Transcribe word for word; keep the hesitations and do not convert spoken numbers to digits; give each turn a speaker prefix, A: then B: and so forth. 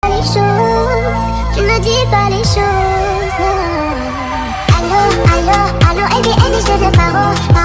A: Les choses, tu ne dis pas les choses. Allô, allô, allô, et bien, et je te paro.